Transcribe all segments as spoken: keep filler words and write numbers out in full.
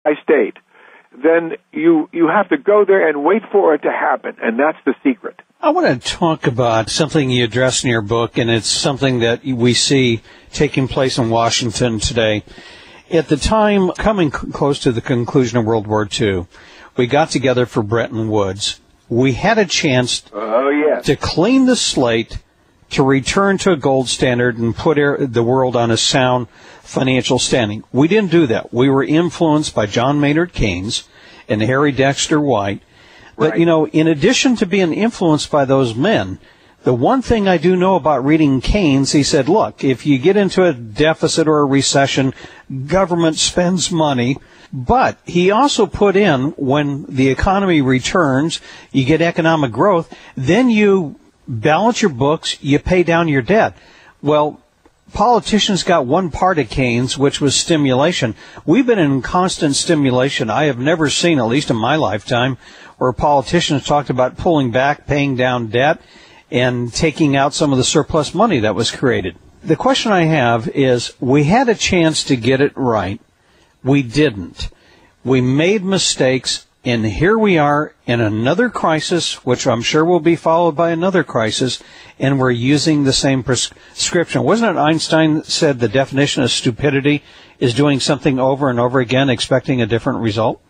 I stayed. Then you you have to go there and wait for it to happen, and that's the secret. I want to talk about something you address in your book, and it's something that we see taking place in Washington today. At the time, coming c- close to the conclusion of World War Two, we got together for Bretton Woods. We had a chance oh, yes. to clean the slate, to return to a gold standard and put the world on a sound financial standing. We didn't do that. We were influenced by John Maynard Keynes and Harry Dexter White. But, right. you know, in addition to being influenced by those men, the one thing I do know about reading Keynes, he said, look, if you get into a deficit or a recession, government spends money. But he also put in, when the economy returns, you get economic growth, then you balance your books, you pay down your debt. Well, politicians got one part of Keynes, which was stimulation. We've been in constant stimulation. I have never seen, at least in my lifetime, where politicians talked about pulling back, paying down debt, and taking out some of the surplus money that was created. The question I have is, we had a chance to get it right. We didn't. We made mistakes, and here we are in another crisis, which I'm sure will be followed by another crisis, and we're using the same prescription. Wasn't it Einstein that said the definition of stupidity is doing something over and over again, expecting a different result?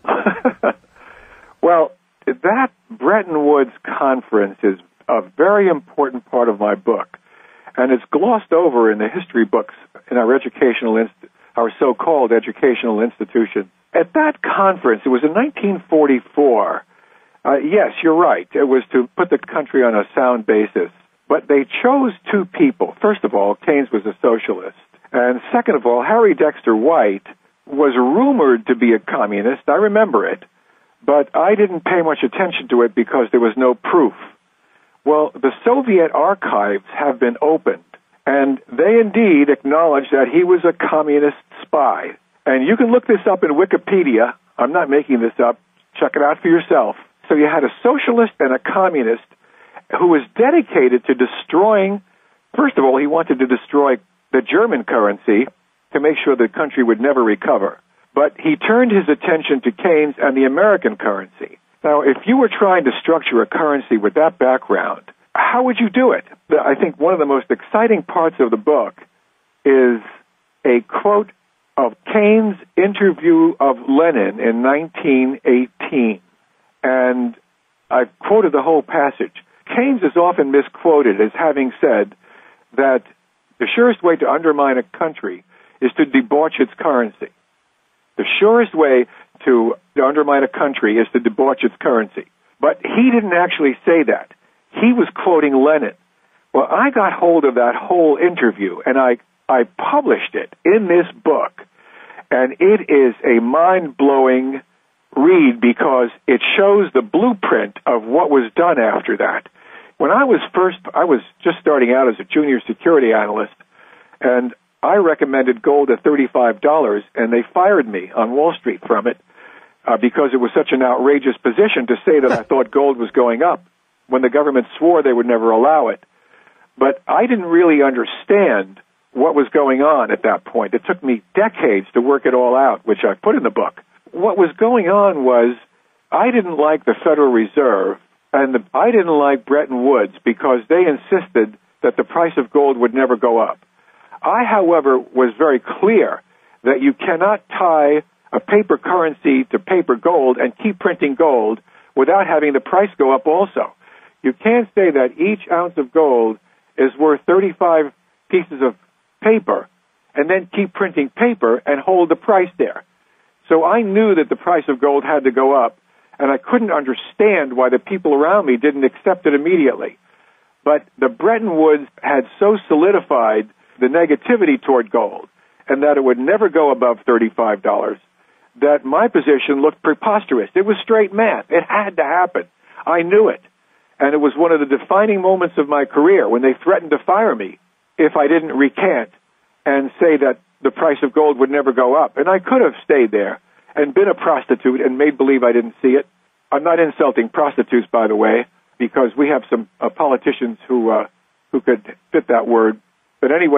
Well, that Bretton Woods conference is a very important part of my book, and it's glossed over in the history books in our educational, inst- our so-called educational institutions. At that conference, it was in nineteen forty-four. Uh, yes, you're right. It was to put the country on a sound basis. But they chose two people. First of all, Keynes was a socialist. And second of all, Harry Dexter White was rumored to be a communist. I remember it. But I didn't pay much attention to it because there was no proof. Well, the Soviet archives have been opened, and they indeed acknowledge that he was a communist spy. And you can look this up in Wikipedia. I'm not making this up. Check it out for yourself. So you had a socialist and a communist who was dedicated to destroying, first of all, he wanted to destroy the German currency to make sure the country would never recover. But he turned his attention to Keynes and the American currency. Now, if you were trying to structure a currency with that background, how would you do it? I think one of the most exciting parts of the book is a quote of Keynes' interview of Lenin in nineteen eighteen. And I quoted the whole passage. Keynes is often misquoted as having said that the surest way to undermine a country is to debauch its currency. The surest way to, to undermine a country is to debauch its currency. But he didn't actually say that. He was quoting Lenin. Well, I got hold of that whole interview, and I, I published it in this book. And it is a mind-blowing read because it shows the blueprint of what was done after that. When I was first, I was just starting out as a junior security analyst, and I recommended gold at thirty-five dollars, and they fired me on Wall Street from it uh, because it was such an outrageous position to say that I thought gold was going up when the government swore they would never allow it. But I didn't really understand what was going on at that point. It took me decades to work it all out, which I put in the book. What was going on was I didn't like the Federal Reserve, and the, I didn't like Bretton Woods because they insisted that the price of gold would never go up. I, however, was very clear that you cannot tie a paper currency to paper gold and keep printing gold without having the price go up also. You can't say that each ounce of gold is worth thirty-five pieces of paper and then keep printing paper and hold the price there. So I knew that the price of gold had to go up, and I couldn't understand why the people around me didn't accept it immediately. But the Bretton Woods had so solidified the negativity toward gold and that it would never go above thirty-five dollars that my position looked preposterous. It was straight math. It had to happen. I knew it. And it was one of the defining moments of my career when they threatened to fire me if I didn't recant and say that the price of gold would never go up. And I could have stayed there and been a prostitute and made believe I didn't see it. I'm not insulting prostitutes, by the way, because we have some uh, politicians who uh, who could fit that word. But anyway,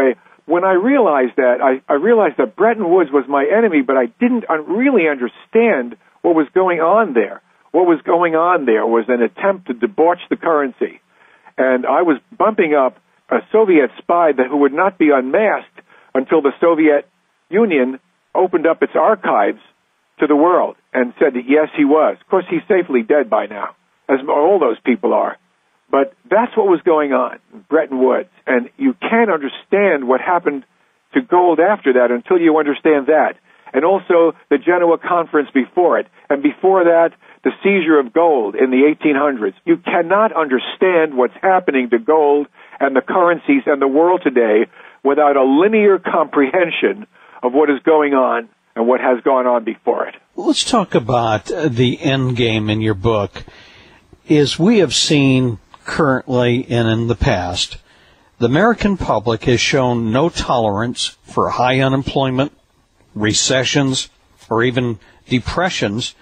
when I realized that, I, I realized that Bretton Woods was my enemy, but I didn't really understand what was going on there. What was going on there was an attempt to debauch the currency. And I was bumping up a Soviet spy that who would not be unmasked until the Soviet Union opened up its archives to the world and said that, yes, he was. Of course, he's safely dead by now, as all those people are. But that's what was going on in Bretton Woods. And you can't understand what happened to gold after that until you understand that. And also the Genoa Conference before it. And before that, the seizure of gold in the eighteen hundreds. You cannot understand what's happening to gold and the currencies and the world today without a linear comprehension of what is going on and what has gone on before it. Let's talk about the end game in your book. As we have seen currently and in the past, the American public has shown no tolerance for high unemployment, recessions, or even depressions.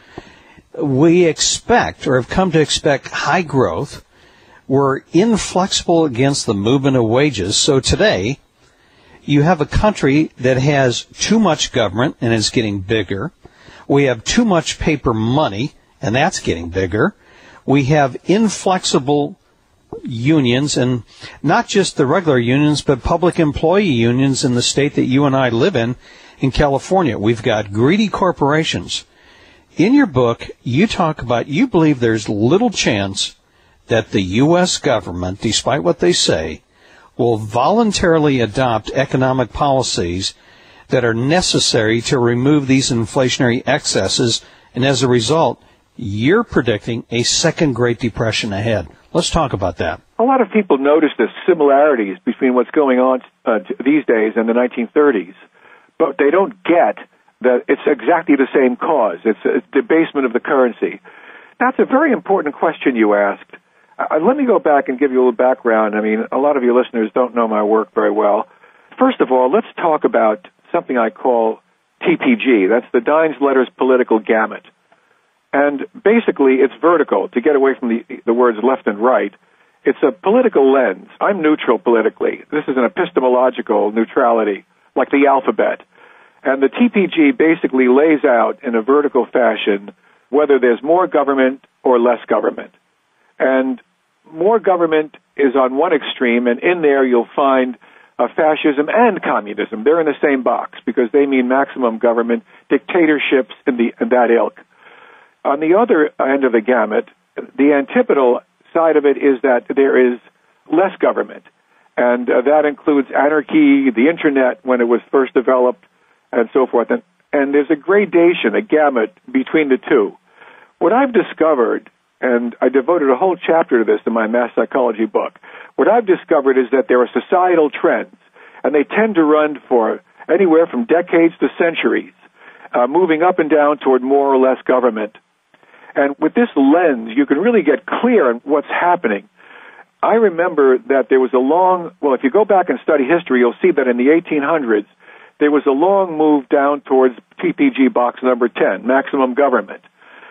We expect, or have come to expect, high growth. We're inflexible against the movement of wages. So today, you have a country that has too much government and is getting bigger. We have too much paper money, and that's getting bigger. We have inflexible unions, and not just the regular unions, but public employee unions in the state that you and I live in, in California. We've got greedy corporations. In your book, you talk about, you believe there's little chance that the U S government, despite what they say, will voluntarily adopt economic policies that are necessary to remove these inflationary excesses, and as a result, you're predicting a second Great Depression ahead. Let's talk about that. A lot of people notice the similarities between what's going on uh, these days and the nineteen thirties, but they don't get that it's exactly the same cause. It's a debasement of the currency. That's a very important question you asked. Uh, let me go back and give you a little background. I mean, a lot of your listeners don't know my work very well. First of all, let's talk about something I call T P G. That's the Dines Letters Political Gamut. And basically, it's vertical, to get away from the, the words left and right. It's a political lens. I'm neutral politically. This is an epistemological neutrality, like the alphabet. And the T P G basically lays out in a vertical fashion whether there's more government or less government. And more government is on one extreme, and in there you'll find uh, fascism and communism. They're in the same box because they mean maximum government, dictatorships in, the, in that ilk. On the other end of the gamut, the antipodal side of it is that there is less government. And uh, that includes anarchy, the Internet when it was first developed, and so forth. And, and there's a gradation, a gamut between the two. What I've discovered, and I devoted a whole chapter to this in my mass psychology book, what I've discovered is that there are societal trends, and they tend to run for anywhere from decades to centuries, uh, moving up and down toward more or less government. And with this lens, you can really get clear on what's happening. I remember that there was a long, well, if you go back and study history, you'll see that in the eighteen hundreds, there was a long move down towards T P G box number ten, maximum government.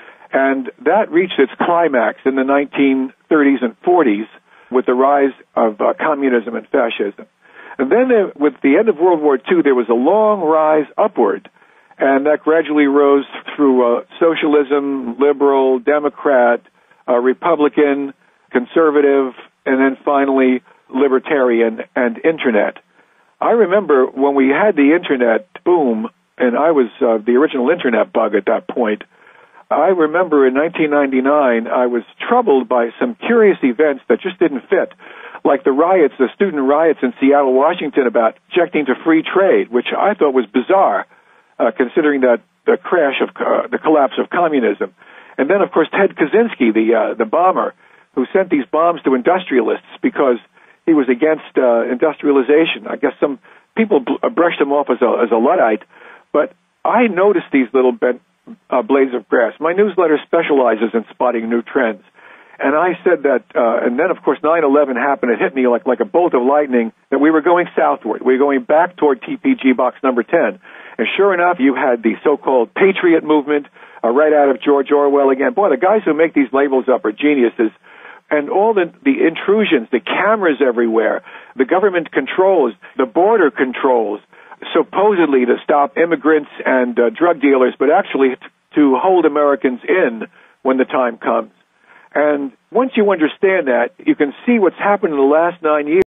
And that reached its climax in the nineteen thirties and forties with the rise of uh, communism and fascism. And then there, with the end of World War Two, there was a long rise upward, and that gradually rose through uh, socialism, liberal, Democrat, uh, Republican, conservative, and then finally libertarian and Internet. I remember when we had the Internet boom, and I was uh, the original Internet bug at that point, I remember in nineteen ninety-nine, I was troubled by some curious events that just didn't fit, like the riots, the student riots in Seattle, Washington about objecting to free trade, which I thought was bizarre, uh, considering that the crash of, uh, the collapse of communism. And then, of course, Ted Kaczynski, the, uh, the bomber, who sent these bombs to industrialists because he was against uh, industrialization. I guess some people bl- brushed him off as a, as a Luddite, but I noticed these little bent Uh, blades of grass. My newsletter specializes in spotting new trends. And I said that, uh, and then, of course, nine eleven happened. It hit me like, like a bolt of lightning that we were going southward. We were going back toward T P G box number ten. And sure enough, you had the so-called Patriot movement uh, right out of George Orwell again. Boy, the guys who make these labels up are geniuses. and all the, the intrusions, the cameras everywhere, the government controls, the border controls, supposedly to stop immigrants and uh, drug dealers, but actually t- to hold Americans in when the time comes. And once you understand that, you can see what's happened in the last nine years.